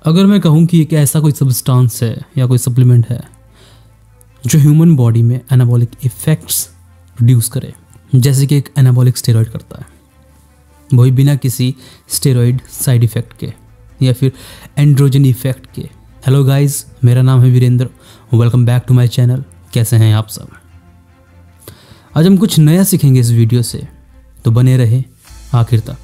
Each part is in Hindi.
अगर मैं कहूँ कि एक ऐसा कोई सब्सटेंस है या कोई सप्लीमेंट है जो ह्यूमन बॉडी में एनाबॉलिक इफ़ेक्ट्स प्रोड्यूस करे, जैसे कि एक एनाबॉलिक स्टेरॉइड करता है, वही बिना किसी स्टेरॉइड साइड इफ़ेक्ट के या फिर एंड्रोजन इफ़ेक्ट के। हेलो गाइस, मेरा नाम है Virendra, welcome back to my channel. कैसे हैं आप सब? आज हम कुछ नया सीखेंगे इस वीडियो से, तो बने रहे आखिर तक।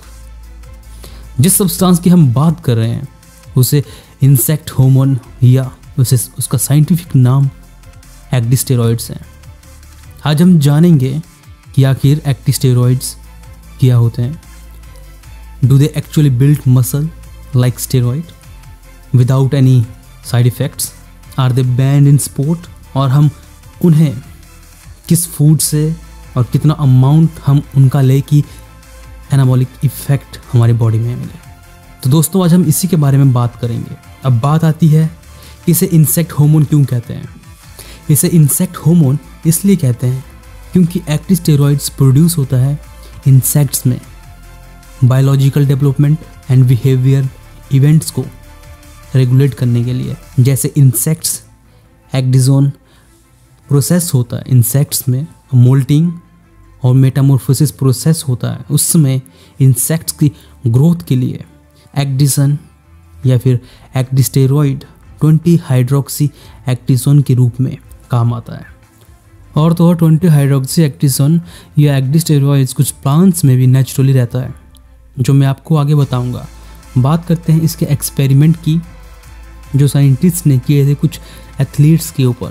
जिस सब्सटेंस की हम बात कर रहे हैं उसे इंसेक्ट हार्मोन या उसका साइंटिफिक नाम एक्डिस्टेरॉइड्स हैं। आज हम जानेंगे कि आखिर एक्डिस्टेरॉइड्स क्या होते हैं। Do they actually build muscle like steroid without any side effects? Are they banned in sport? और हम उन्हें किस फूड से और कितना अमाउंट हम उनका ले कि एनाबॉलिक इफ़ेक्ट हमारी बॉडी में मिले। तो दोस्तों, आज हम इसी के बारे में बात करेंगे। अब बात आती है कि इसे इंसेक्ट हार्मोन क्यों कहते हैं। इसे इंसेक्ट हार्मोन इसलिए कहते हैं क्योंकि एक्डिस्टेरॉइड्स प्रोड्यूस होता है इंसेक्ट्स में biological development and behaviour events को रेगुलेट करने के लिए। जैसे इंसेक्ट्स एक्डिजोन प्रोसेस होता है, इंसेक्ट्स में मोल्टिंग और मेटामॉर्फोसिस प्रोसेस होता है, उस समय इंसेक्ट्स की ग्रोथ के लिए एक्डिसन या फिर ecdysteroid 20 हाइड्रोक्सी एक्टिजोन के रूप में काम आता है। और तो और 20 हाइड्रोक्सी एक्टिजोन या ecdysteroids कुछ प्लांट्स में भी नेचुरली रहता है, जो मैं आपको आगे बताऊंगा। बात करते हैं इसके एक्सपेरिमेंट की जो साइंटिस्ट ने किए थे कुछ एथलीट्स के ऊपर,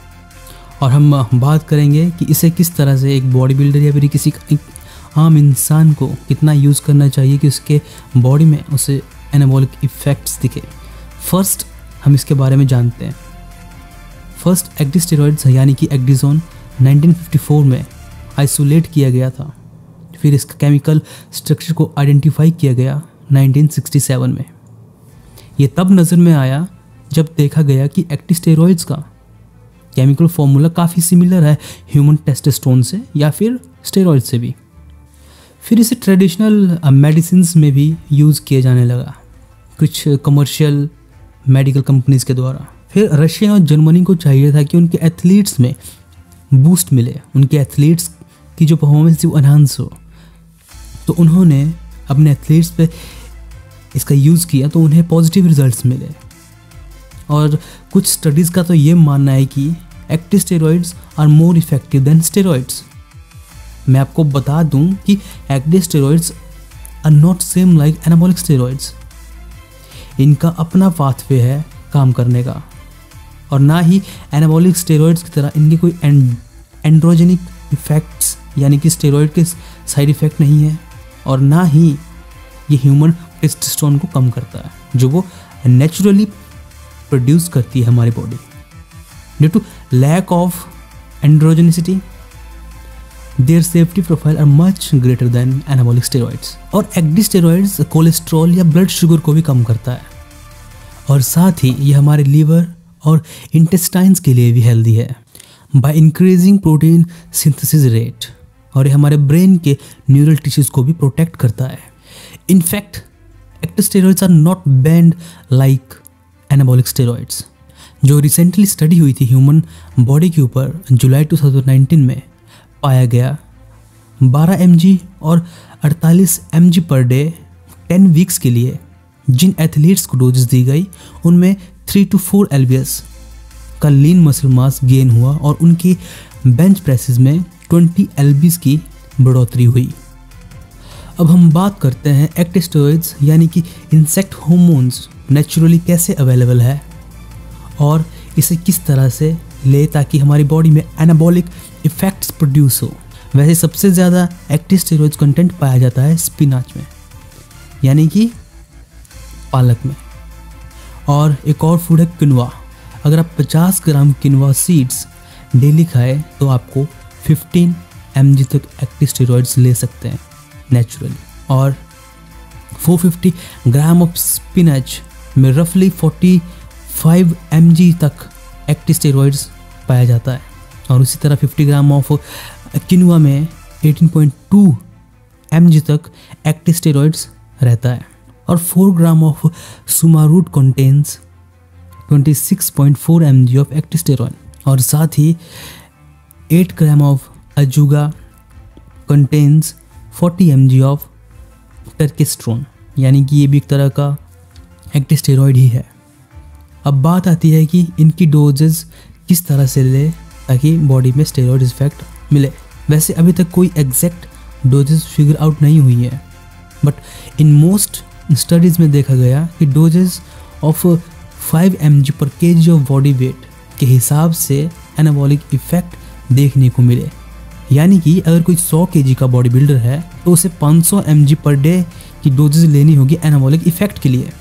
और हम बात करेंगे कि इसे किस तरह से एक बॉडी बिल्डर या फिर किसी आम इंसान को कितना यूज़ करना चाहिए कि उसके बॉडी में उसे एनाबॉलिक इफ़ेक्ट्स दिखे। फर्स्ट हम इसके बारे में जानते हैं। फर्स्ट ecdysteroids यानी कि एक्डिजोन 1954 में आइसोलेट किया गया था। फिर इसका केमिकल स्ट्रक्चर को आइडेंटिफाई किया गया 1967 में। ये तब नज़र में आया जब देखा गया कि ecdysteroids का केमिकल फॉर्मूला काफ़ी सिमिलर है ह्यूमन टेस्टोस्टेरोन से या फिर स्टेरॉइड से भी। फिर इसे ट्रेडिशनल मेडिसिन्स में भी यूज़ किया जाने लगा कुछ कमर्शियल मेडिकल कंपनीज के द्वारा। फिर रशिया और जर्मनी को चाहिए था कि उनके एथलीट्स में बूस्ट मिले, उनके एथलीट्स की जो परफॉर्मेंस थी वो एनहांस हो, तो उन्होंने अपने एथलीट्स पे इसका यूज़ किया तो उन्हें पॉजिटिव रिजल्ट्स मिले। और कुछ स्टडीज़ का तो ये मानना है कि ecdysteroids are more effective than steroids. मैं आपको बता दूं कि ecdysteroids are not same like anabolic steroids. इनका अपना पाथवे है काम करने का, और ना ही एनाबॉलिक स्टेरॉइड्स की तरह इनके कोई एंड्रोजेनिक इफेक्ट्स यानी कि स्टेरॉइड के साइड इफ़ेक्ट नहीं है, और ना ही ये ह्यूमन टेस्टोस्टेरोन को कम करता है जो वो नेचुरली प्रोड्यूस करती है हमारी body. Due to lack of androgenicity their safety profile are much greater than anabolic steroids. और ecdysteroids कोलेस्ट्रॉल या ब्लड शुगर को भी कम करता है, और साथ ही ये हमारे लीवर और इंटेस्टाइन्स के लिए भी हेल्दी है by increasing protein synthesis rate, और ये हमारे ब्रेन के न्यूरल टिश्यूज को भी प्रोटेक्ट करता है। In fact ecdysteroids are not banned like anabolic steroids. जो रिसेंटली स्टडी हुई थी ह्यूमन बॉडी के ऊपर जुलाई 2019 में, पाया गया 12 mg और 48 mg पर डे 10 वीक्स के लिए जिन एथलीट्स को डोजेस दी गई उनमें 3 to 4 lbs का लीन मसल मास गेन हुआ, और उनकी बेंच प्रेसेस में 20 lbs की बढ़ोतरी हुई। अब हम बात करते हैं ecdysteroids यानी कि इंसेक्ट हार्मोन्स नेचुरली कैसे अवेलेबल है और इसे किस तरह से ले ताकि हमारी बॉडी में एनाबॉलिक इफ़ेक्ट्स प्रोड्यूस हो। वैसे सबसे ज़्यादा ecdysteroids कंटेंट पाया जाता है स्पिनाच में यानी कि पालक में, और एक और फूड है किनवा। अगर आप 50 ग्राम किनवा सीड्स डेली खाएं तो आपको 15 mg तक ecdysteroids ले सकते हैं नेचुरली, और 450 ग्राम ऑफ स्पिनच में रफली 45 mg तक ecdysteroids पाया जाता है, और उसी तरह 50 ग्राम ऑफ किनुआ में 18.2 mg तक ecdysteroids रहता है। और 4 gram of suma root contains 26.4 mg of ecdysterone, और साथ ही 8 gram of ajuga contains 40 mg of testosterone, यानी कि ये भी एक तरह का एक्डिस्टेरॉइड ही है। अब बात आती है कि इनकी डोजेस किस तरह से ले ताकि बॉडी में स्टेरॉइड इफेक्ट मिले। वैसे अभी तक कोई एग्जैक्ट डोजेस फिगर आउट नहीं हुई है, बट इन मोस्ट स्टडीज़ में देखा गया कि डोजेस ऑफ 5 mg पर kg ऑफ बॉडी वेट के हिसाब से एनाबॉलिक इफेक्ट देखने को मिले। यानी कि अगर कोई 100 kg का बॉडी बिल्डर है तो उसे 500 mg पर डे की डोजेस लेनी होगी एनाबॉलिक इफेक्ट के लिए।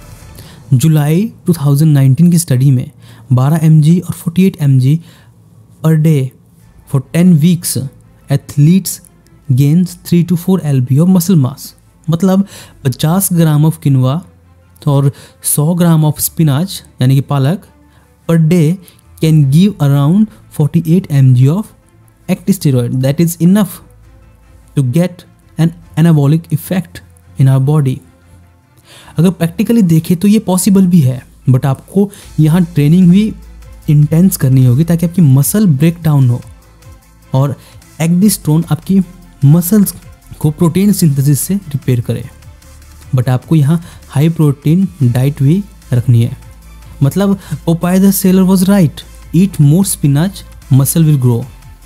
जुलाई 2019 की स्टडी में 12 mg और 48 mg पर day for 10 weeks athletes gains 3 to 4 lb of muscle mass, मतलब 50 ग्राम ऑफ किनवा और 100 ग्राम ऑफ स्पिनाच यानी कि पालक पर day can give around 48 mg of ecdysteroid. That is enough to get an anabolic effect in our body. अगर प्रैक्टिकली देखें तो ये पॉसिबल भी है, बट आपको यहाँ ट्रेनिंग भी इंटेंस करनी होगी ताकि आपकी मसल ब्रेक डाउन हो और ecdysterone आपकी मसल्स को प्रोटीन सिंथेसिस से रिपेयर करे। बट आपको यहाँ हाई प्रोटीन डाइट भी रखनी है। मतलब Popeye the sailor was right, eat more spinach muscle will grow.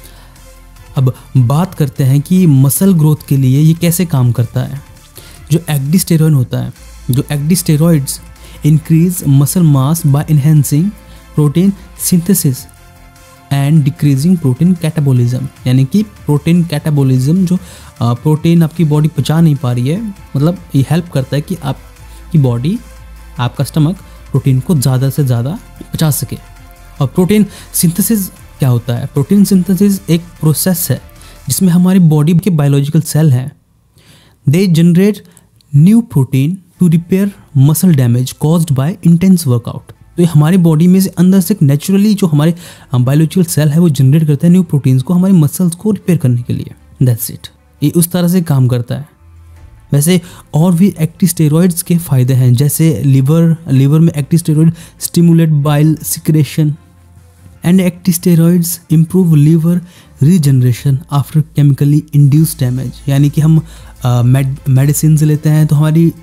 अब बात करते हैं कि मसल ग्रोथ के लिए ये कैसे काम करता है। जो ecdysterone होता है, जो ecdysteroids increase muscle mass by enhancing protein synthesis and decreasing protein catabolism, यानी कि प्रोटीन कैटाबोलिज्म जो प्रोटीन आपकी बॉडी पचा नहीं पा रही है, मतलब ये हेल्प करता है कि आपकी बॉडी, आपका स्टमक प्रोटीन को ज़्यादा से ज़्यादा पचा सके। और प्रोटीन सिंथेसिस क्या होता है? प्रोटीन सिंथेसिस एक प्रोसेस है जिसमें हमारी बॉडी के बायोलॉजिकल सेल हैं, they generate new protein to repair muscle damage caused by intense workout. तो ये हमारी बॉडी में से अंदर से नेचुरली जो हमारे बायोलॉजिकल सेल है वो जनरेट करते हैं न्यू प्रोटीन्स को हमारी मसल्स को रिपेयर करने के लिए। दैट्स इट, ये उस तरह से काम करता है। वैसे और भी ecdysteroids के फ़ायदे हैं, जैसे लिवर में ecdysteroid stimulate bile secretion and ecdysteroids improve liver regeneration after chemically induced damage. यानी कि हम मेडिसिन लेते हैं तो हमारी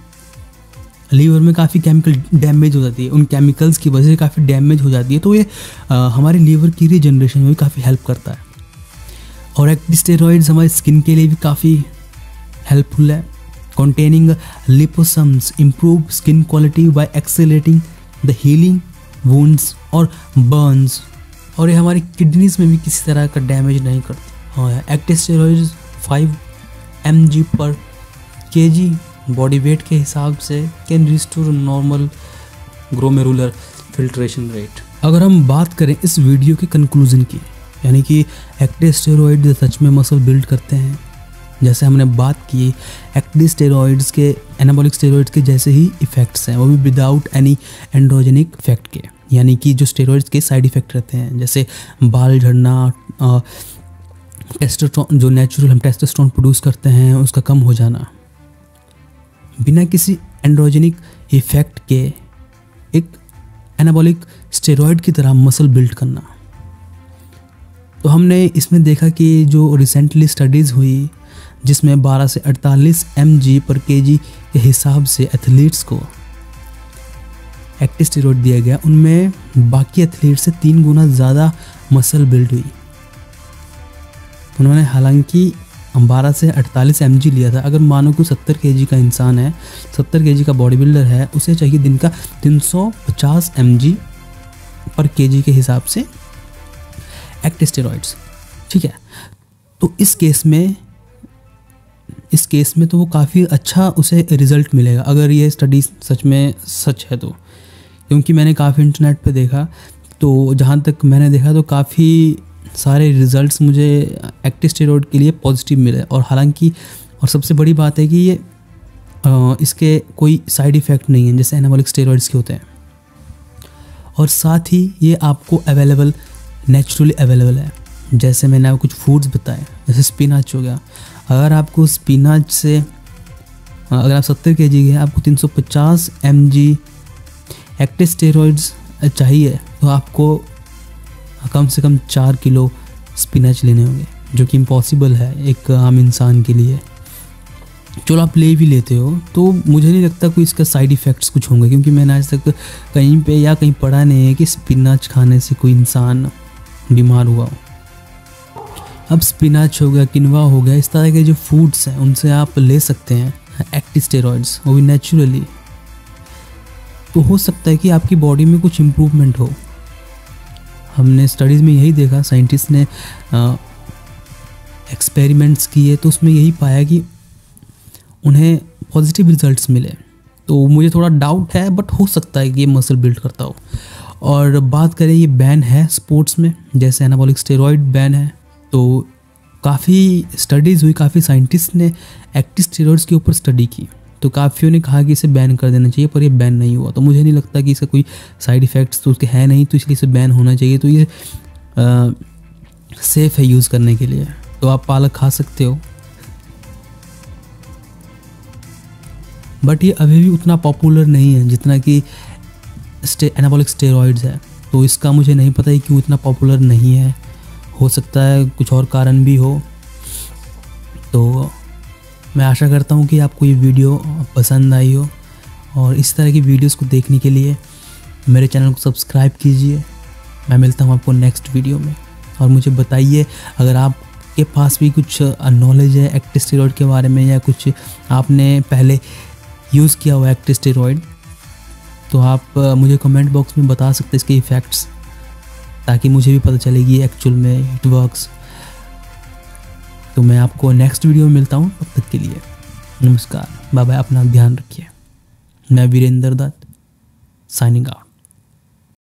लीवर में काफ़ी केमिकल डैमेज हो जाती है, उन केमिकल्स की वजह से काफ़ी डैमेज हो जाती है, तो ये हमारी लीवर की रीजनरेशन में भी काफ़ी हेल्प करता है। और ecdysteroids हमारी स्किन के लिए भी काफ़ी हेल्पफुल है। containing liposomes improve skin quality by accelerating the healing wounds और burns, और ये हमारी किडनीज में भी किसी तरह का डैमेज नहीं करती। हाँ, ecdysteroids 5 mg पर kg बॉडी वेट के हिसाब से can restore normal glomerular filtration rate. अगर हम बात करें इस वीडियो के कंक्लूजन की, यानी कि ecdysteroids सच में मसल बिल्ड करते हैं, जैसे हमने बात की ecdysteroids के एनाबॉलिक स्टेरॉइड्स के जैसे ही इफ़ेक्ट्स हैं, वो भी विदाउट एनी एंड्रोजेनिक इफेक्ट के, यानी कि जो स्टेरॉइड्स के साइड इफ़ेक्ट रहते हैं जैसे बाल झड़ना, टेस्टोस्टेरोन जो नेचुरल हम टेस्टोस्टेरोन प्रोड्यूस करते हैं उसका कम हो जाना, बिना किसी एंड्रोजेनिक इफेक्ट के एक एनाबॉलिक स्टेरॉइड की तरह मसल बिल्ड करना। तो हमने इसमें देखा कि जो रिसेंटली स्टडीज़ हुई जिसमें 12 से 48 mg पर kg के हिसाब से एथलीट्स को ecdysteroid दिया गया, उनमें बाकी एथलीट से 3 गुना ज़्यादा मसल बिल्ड हुई। उन्होंने हालांकि 12 से 48 mg लिया था। अगर मानो कोई 70 kg का इंसान है, 70 kg का बॉडी बिल्डर है, उसे चाहिए दिन का 350 mg पर kg के हिसाब से ecdysteroids, ठीक है। तो इस केस में तो वो काफ़ी अच्छा उसे रिज़ल्ट मिलेगा अगर ये स्टडी सच में सच है तो, क्योंकि मैंने काफ़ी इंटरनेट पे देखा, तो जहाँ तक मैंने देखा तो काफ़ी सारे रिज़ल्ट्स मुझे ecdysteroid के लिए पॉजिटिव मिले। और हालांकि और सबसे बड़ी बात है कि ये इसके कोई साइड इफ़ेक्ट नहीं है जैसे एनाबॉलिक स्टेरॉइड्स के होते हैं, और साथ ही ये आपको अवेलेबल, नेचुरली अवेलेबल है। जैसे मैंने आपको कुछ फूड्स बताए, जैसे स्पिनाच हो गया, अगर आपको स्पिनाच से अगर आप 70 kg के हैं, आपको 350 mg ecdysteroids चाहिए, तो आपको कम से कम 4 किलो स्पिनच लेने होंगे, जो कि इम्पॉसिबल है एक आम इंसान के लिए। चलो आप ले भी लेते हो तो मुझे नहीं लगता कोई इसका साइड इफ़ेक्ट्स कुछ होंगे, क्योंकि मैंने आज तक कहीं पे या कहीं पढ़ा नहीं है कि स्पिनच खाने से कोई इंसान बीमार हुआ हो। अब स्पिनच हो गया, किनवा हो गया, इस तरह के जो फूड्स हैं उनसे आप ले सकते हैं ecdysteroids, वो भी नेचुरली। तो हो सकता है कि आपकी बॉडी में कुछ इम्प्रूवमेंट हो। हमने स्टडीज़ में यही देखा, साइंटिस्ट ने एक्सपेरिमेंट्स किए तो उसमें यही पाया कि उन्हें पॉजिटिव रिजल्ट्स मिले। तो मुझे थोड़ा डाउट है, बट हो सकता है कि ये मसल बिल्ड करता हो। और बात करें, ये बैन है स्पोर्ट्स में, जैसे एनाबॉलिक स्टेरॉइड बैन है। तो काफ़ी स्टडीज़ हुई, काफ़ी साइंटिस्ट ने ecdysteroids के ऊपर स्टडी की, तो काफ़ियों ने कहा कि इसे बैन कर देना चाहिए, पर ये बैन नहीं हुआ। तो मुझे नहीं लगता कि इसका कोई साइड इफ़ेक्ट्स तो उसके है नहीं, तो इसलिए इसे बैन होना चाहिए। तो ये सेफ़ है यूज़ करने के लिए, तो आप पालक खा सकते हो। बट ये अभी भी उतना पॉपुलर नहीं है जितना कि एनाबॉलिक स्टेरॉइड्स है। तो इसका मुझे नहीं पता है क्यों इतना पॉपुलर नहीं है, हो सकता है कुछ और कारण भी हो। तो मैं आशा करता हूँ कि आपको ये वीडियो पसंद आई हो, और इस तरह की वीडियोस को देखने के लिए मेरे चैनल को सब्सक्राइब कीजिए। मैं मिलता हूँ आपको नेक्स्ट वीडियो में, और मुझे बताइए अगर आपके पास भी कुछ नॉलेज है ecdysteroid के बारे में, या कुछ आपने पहले यूज़ किया हुआ ecdysteroid, तो आप मुझे कमेंट बॉक्स में बता सकते हैं इसके इफ़ेक्ट्स, ताकि मुझे भी पता चले कि एक्चुअल में इट वर्क्स। तो मैं आपको नेक्स्ट वीडियो में मिलता हूँ, तब तक के लिए नमस्कार, बाय बाय, अपना ध्यान रखिए। मैं वीरेंद्र दत्त, साइनिंग आउट।